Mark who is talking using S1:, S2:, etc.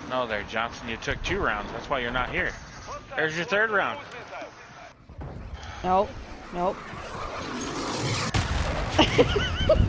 S1: No there, Johnson. You took 2 rounds. That's why you're not here. There's your 3rd round.
S2: Nope. Nope.